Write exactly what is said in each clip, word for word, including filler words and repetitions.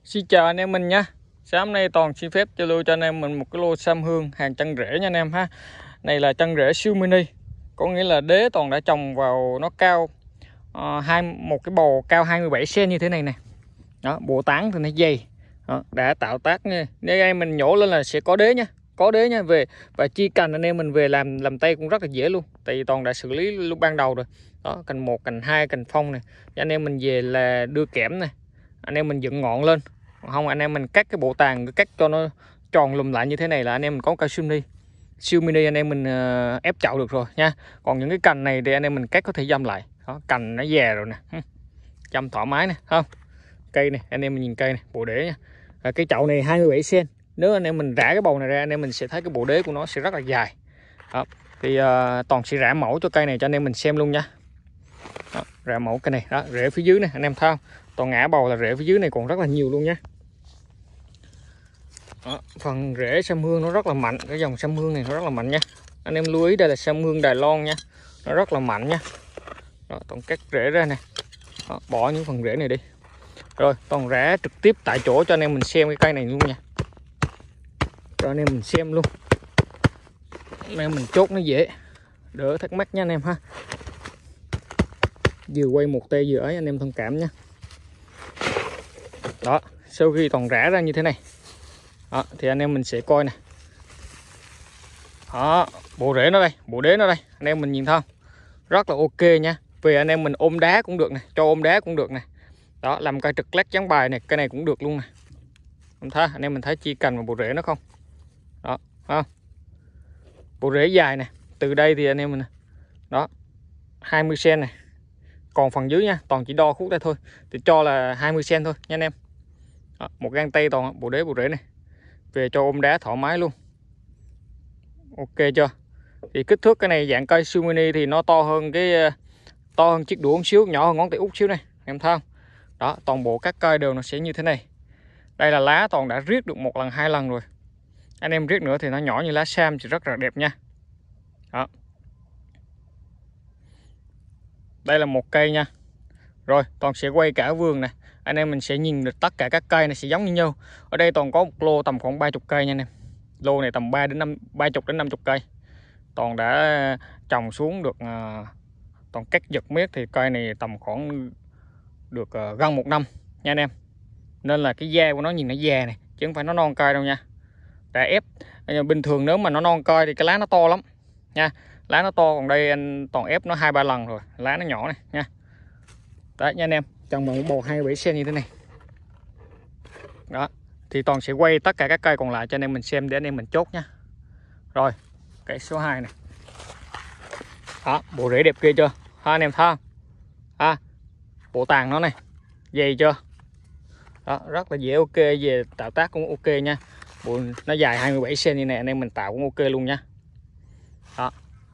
Xin chào anh em mình nhé. Sáng nay Toàn xin phép cho lưu cho anh em mình một cái lô sam hương hàng chân rễ nha anh em ha. Này là chân rễ siêu mini, có nghĩa là đế Toàn đã trồng vào nó cao uh, hai một cái bồ cao hai mươi bảy xăng-ti-mét như thế này nè. Đó, bộ tán thì nó dày. Đó, đã tạo tác nha. Nếu em mình nhổ lên là sẽ có đế nha, có đế nha về, và chi cành anh em mình về làm làm tay cũng rất là dễ luôn. Tại vì Toàn đã xử lý lúc ban đầu rồi. Đó, cành một, cành hai, cành phong này. Anh em mình về là đưa kẽm này, anh em mình dựng ngọn lên. Không anh em mình cắt cái bộ tàn, cắt cho nó tròn lùm lại như thế này là anh em mình có cao siêu mini siêu mini anh em mình uh, ép chậu được rồi nha. Còn những cái cành này thì anh em mình cắt có thể dăm lại. Đó, cành nó già rồi nè, dăm thoải mái nè, không cây này anh em mình nhìn cây này, bộ đế nha. Và cái chậu này hai mươi bảy xăng-ti-mét, nếu anh em mình rã cái bầu này ra anh em mình sẽ thấy cái bộ đế của nó sẽ rất là dài. Đó, thì uh, Toàn sẽ rã mẫu cho cây này cho anh em mình xem luôn nha. Đó, rã mẫu cây này, đó rễ phía dưới này anh em thấy không, Toàn ngã bầu là rễ phía dưới này còn rất là nhiều luôn nha. Đó, phần rễ sam hương nó rất là mạnh, cái dòng sam hương này nó rất là mạnh nha. Anh em lưu ý đây là sam hương Đài Loan nha, nó rất là mạnh nha. Đó, Toàn cắt rễ ra nè. Đó, bỏ những phần rễ này đi. Rồi Toàn rã trực tiếp tại chỗ cho anh em mình xem cái cây này luôn nha. Cho anh em mình xem luôn, anh em mình chốt nó dễ, đỡ thắc mắc nha anh em ha. Vừa quay một tay vừa ấy anh em thông cảm nha. Đó, sau khi Toàn rã ra như thế này, đó, thì anh em mình sẽ coi nè. Đó, bộ rễ nó đây, bộ đế nó đây, anh em mình nhìn thấy không, rất là ok nha. Về anh em mình ôm đá cũng được nè, cho ôm đá cũng được nè. Đó, làm cây trực lát trắng bài này, cây này cũng được luôn nè. Không thấy anh em mình thấy chi cành và bộ rễ nó không. Đó, không, bộ rễ dài nè, từ đây thì anh em mình đó hai mươi xăng-ti-mét này, còn phần dưới nha, Toàn chỉ đo khúc đây thôi thì cho là hai mươi xăng-ti-mét thôi nha anh em. Đó, một gang tay Toàn bộ đế bộ rễ này, về cho ôm đá thoải mái luôn. Ok chưa? Thì kích thước cái này dạng cây siêu mini thì nó to hơn cái to hơn chiếc đũa một xíu, nhỏ hơn ngón tay út xíu này, em thấy không? Đó, toàn bộ các cây đều nó sẽ như thế này. Đây là lá Toàn đã riết được một lần hai lần rồi. Anh em riết nữa thì nó nhỏ như lá sam thì rất là đẹp nha. Đó. Đây là một cây nha. Rồi Toàn sẽ quay cả vườn này, anh em mình sẽ nhìn được tất cả các cây này sẽ giống như nhau. Ở đây Toàn có một lô tầm khoảng ba mươi cây nha anh em. Lô này tầm ba đến năm, ba mươi đến năm mươi cây. Toàn đã trồng xuống được uh, Toàn cắt giật miết thì cây này tầm khoảng được uh, gần một năm nha anh em. Nên là cái da của nó nhìn nó già này, chứ không phải nó non cây đâu nha. Đã ép bình thường nếu mà nó non cây thì cái lá nó to lắm nha. Lá nó to, còn đây anh Toàn ép nó hai ba lần rồi, lá nó nhỏ này nha. Đấy nha anh em, trồng bằng bầu hai mươi bảy xăng-ti-mét như thế này. Đó, thì Toàn sẽ quay tất cả các cây còn lại cho anh em mình xem để anh em mình chốt nha. Rồi, cây số hai này. Đó, bộ rễ đẹp kia chưa? Ha, anh em thấy không? À, bộ tàn nó này, dày chưa? Đó, rất là dễ, ok, về tạo tác cũng ok nha. Bộ nó dài hai mươi bảy xăng-ti-mét này, anh em mình tạo cũng ok luôn nha. Đó.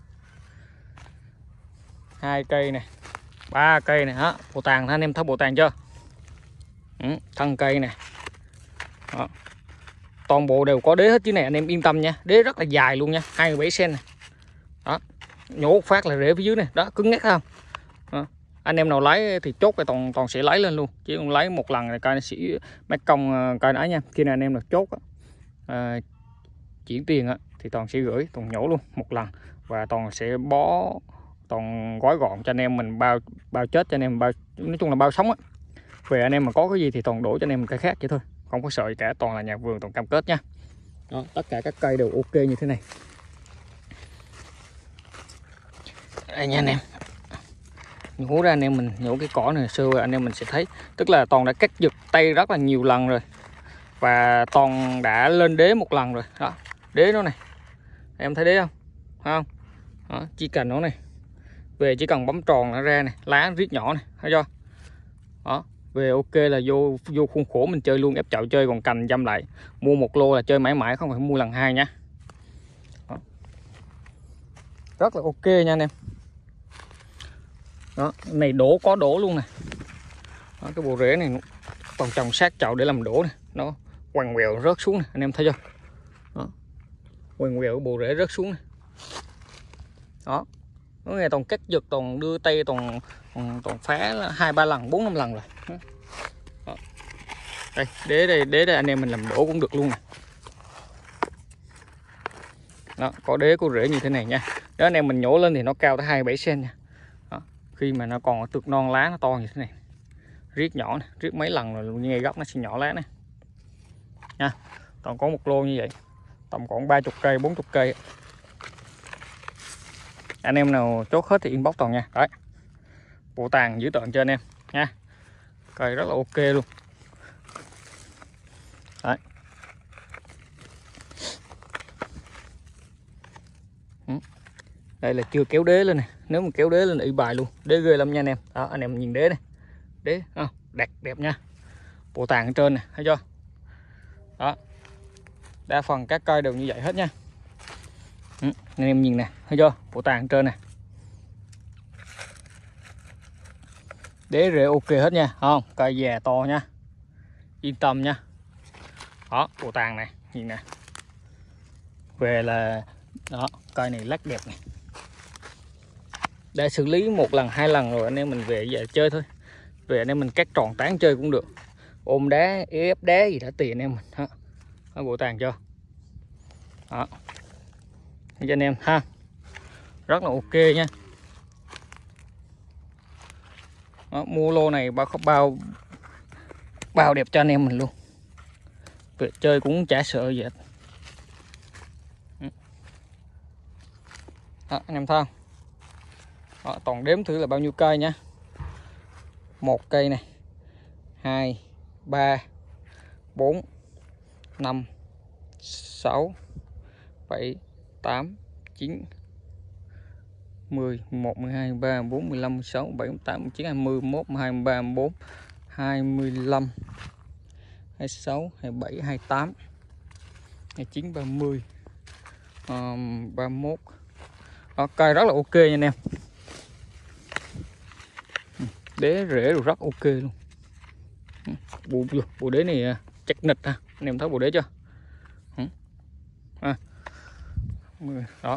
Hai cây này, ba cây này, đó, bộ tàn anh em thấy bộ tàn chưa? Ừ, thân cây này. Đó. Toàn bộ đều có đế hết chứ này, anh em yên tâm nha. Đế rất là dài luôn nha, hai mươi bảy xăng-ti-mét này. Đó, nhổ phát là rễ phía dưới này, đó cứng ngắt không? Đó. Anh em nào lấy thì chốt cái toàn toàn sẽ lấy lên luôn, chứ không lấy một lần là cây nó sẽ mất công cây ấy nha. Khi nào anh em được chốt à, chuyển tiền á, thì toàn sẽ gửi toàn nhổ luôn một lần, và toàn sẽ bó, toàn gói gọn cho anh em mình, bao bao chết cho anh em, bao nói chung là bao sống á. Về anh em mà có cái gì thì toàn đổ cho anh em cái khác vậy thôi, không có sợ gì cả. Toàn là nhà vườn, toàn cam kết nha. Đó, tất cả các cây đều ok như thế này. Đây nha anh em, nhổ ra anh em mình nhổ cái cỏ này xưa anh em mình sẽ thấy, tức là Toàn đã cắt giật tay rất là nhiều lần rồi, và Toàn đã lên đế một lần rồi. Đó, đế nó này, em thấy đế không? Thấy không? Đó, chỉ cần nó này, về chỉ cần bấm tròn nó ra này, lá riết nhỏ này, thấy chưa? Đó, về ok là vô vô khuôn khổ mình chơi luôn, ép chậu chơi, còn cành dăm lại. Mua một lô là chơi mãi mãi, không phải mua lần hai nha. Đó. Rất là ok nha anh em. Đó, này đổ có đổ luôn nè. Đó, cái bộ rễ này Toàn trồng sát chậu để làm đổ này, nó quằn quẹo rớt xuống này, anh em thấy chưa? Đó, quằn quẹo bộ rễ rớt xuống này. Đó, nó nghe Toàn cắt giật, Toàn đưa tay Toàn Toàn, toàn phá hai ba lần, bốn năm lần rồi. Đó. Đây, đế đây, đế đây anh em mình làm đổ cũng được luôn nè. Đó, có đế có rễ như thế này nha. Đó anh em mình nhổ lên thì nó cao tới hai mươi bảy xăng-ti-mét nha. Đó, khi mà nó còn tược non lá nó to như thế này. Riết nhỏ nè, riết mấy lần rồi ngay gốc nó sẽ nhỏ lá nè. Nha. Toàn có một lô như vậy. Tầm khoảng ba mươi cây, bốn mươi cây. Anh em nào chốt hết thì inbox Toàn nha. Đấy. Bộ tàn giữ tợn cho anh em nha. Cây rất là ok luôn. Đấy. Đây là chưa kéo đế lên nè. Nếu mà kéo đế lên là y bài luôn. Đế ghê lắm nha anh em. Đó, anh em nhìn đế này. Đế không? Đẹp đẹp nha. Bộ tàn ở trên nè, thấy chưa? Đó. Đa phần các cây đều như vậy hết nha. Ừ, anh em nhìn nè, thấy chưa? Bộ tàn ở trên nè. Đế rễ ok hết nha, không? Cây già to nha. Yên tâm nha. Đó, bộ tàn này, nhìn nè. Về là đó, cây này lắc đẹp này. Đã xử lý một lần hai lần rồi anh em mình về về chơi thôi. Về anh em mình cắt tròn tán chơi cũng được. Ôm đá, ép đá gì đã tiền anh em mình. Đó. Đó, bộ tàn chưa? Đó. Cho anh em ha. Rất là ok nha. Đó, mua lô này bao bao bao đẹp cho anh em mình luôn. Về chơi cũng chả sợ gì hết. Đó, anh em thấy không? Đó, toàn đếm thử là bao nhiêu cây nha. Một cây này, hai, ba, bốn, năm, sáu, bảy, tám, chín, mười, mười một, mười hai, mười ba, mười bốn, mười lăm, mười sáu, mười bảy, mười tám, mười chín, hai mươi, mười mốt, mười hai, mười ba, mười bốn, hai mươi lăm, hai mươi sáu, hai mươi bảy, hai mươi tám, hai mươi chín, ba mươi, um, ba mươi mốt. Đó, cây rất là ok nha anh em. Đế rễ rồi rất ok luôn. Bộ, bộ đế này chắc nịch ha. Anh em thấy bộ đế chưa? À. Đó.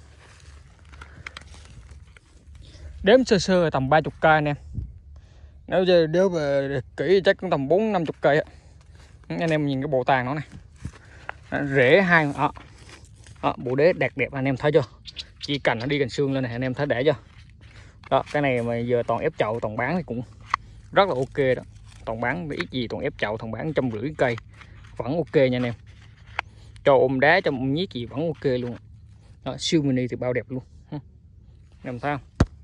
Đếm sơ sơ tầm ba mươi cây anh em. Nếu như nếu về kỹ chắc cũng tầm bốn năm mươi cây á. Anh em nhìn cái bộ tàn nó này. Rễ hai đó. Đó, bộ đế đẹp đẹp anh em thấy chưa? Chỉ cành nó đi gần xương lên này anh em thấy để chưa? Đó, cái này mà giờ toàn ép chậu toàn bán thì cũng rất là ok đó. Toàn bán ít gì toàn ép chậu toàn bán trăm rưỡi cây vẫn ok nha anh em. Cho ôm đá cho ôm nhiết gì vẫn ok luôn. Đó, siêu mini thì bao đẹp luôn. Anh em thấy không?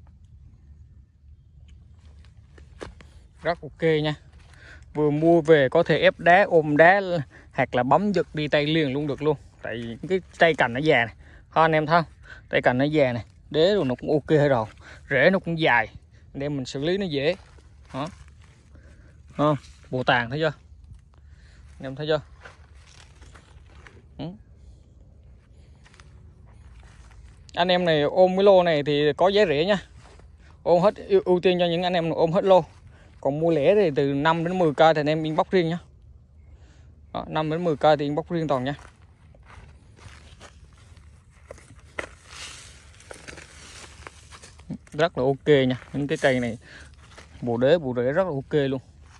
Rất ok nha. Vừa mua về có thể ép đá ôm đá hoặc là bấm giật đi tay liền luôn được luôn. Tại vì cái tay cành nó già này. Ha, anh em thấy không? Tay cành nó già này, đế rồi nó cũng ok rồi. Rễ nó cũng dài. Anh em mình xử lý nó dễ. Đó. Không? Bộ tàn thấy chưa? Anh em thấy chưa? Ừ. Anh em này ôm cái lô này thì có giá rẻ nha. Ôm hết, ưu tiên cho những anh em ôm hết lô. Còn mua lẻ thì từ năm đến mười cây thì anh em inbox riêng nhá. Đó, năm đến mười cây thì inbox riêng Toàn nha. Rất là ok nha. Những cái cây này bộ đế bộ rễ rất là ok luôn.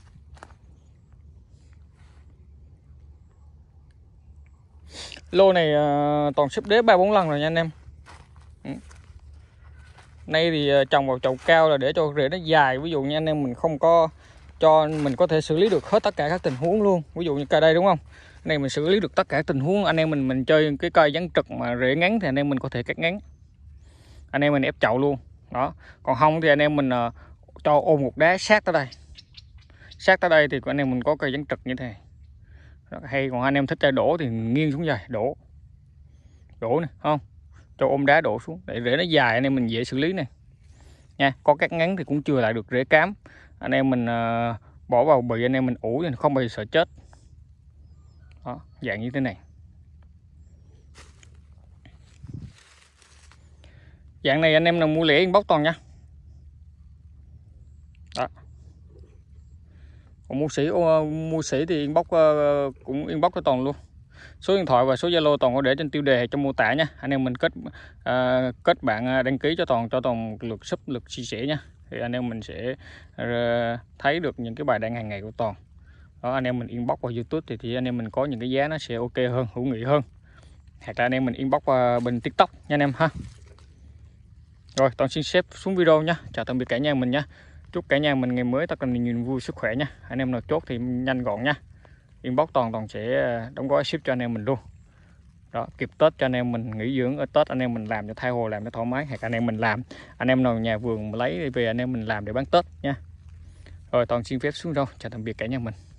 Lô này uh, Toàn xếp đế ba bốn lần rồi nha anh em. Ừ. Nay thì trồng vào chậu cao là để cho rễ nó dài. Ví dụ như anh em mình không có cho mình có thể xử lý được hết tất cả các tình huống luôn. Ví dụ như cây đây đúng không? Này mình xử lý được tất cả tình huống. Anh em mình mình chơi cái cây dáng trực mà rễ ngắn thì anh em mình có thể cắt ngắn. Anh em mình ép chậu luôn. Đó. Còn không thì anh em mình uh, cho ôm một đá sát tới đây. Sát tới đây thì anh em mình có cây dáng trực như thế này. Hay còn anh em thích chơi đổ thì nghiêng xuống dài đổ. Đổ nè, không? Cho ôm đá đổ xuống để rễ nó dài anh em mình dễ xử lý này. Nha, có cắt ngắn thì cũng chưa lại được rễ cám. Anh em mình uh, bỏ vào bì anh em mình ủ thì không bao giờ sợ chết. Đó, dạng như thế này. Dạng này anh em nào mua lẻ inbox Toàn nha. Đó. Còn mua sỉ uh, mua sỉ thì inbox uh, cũng inbox cho Toàn luôn. Số điện thoại và số Zalo Toàn có để trên tiêu đề trong mô tả nha. Anh em mình kết uh, kết bạn đăng ký cho Toàn cho Toàn lượt sub lượt chia sẻ nha. Thì anh em mình sẽ uh, thấy được những cái bài đăng hàng ngày của Toàn. Đó, anh em mình inbox qua YouTube thì, thì anh em mình có những cái giá nó sẽ ok hơn, hữu nghị hơn, hoặc là anh em mình inbox qua bên TikTok nha anh em ha. Rồi Toàn xin xếp xuống video nhá. Chào tạm biệt cả nhà mình nhá. Chúc cả nhà mình ngày mới tất cả nhiều vui sức khỏe nha. Anh em nào chốt thì nhanh gọn nha. Inbox Toàn Toàn sẽ đóng gói ship cho anh em mình luôn. Đó, kịp Tết cho anh em mình nghỉ dưỡng, ở Tết anh em mình làm cho tha hồ, làm cho thoải mái, hoặc anh em mình làm, anh em nào nhà vườn mà lấy về anh em mình làm để bán Tết nha. Rồi Toàn xin phép xuống đâu. Chào tạm biệt cả nhà mình.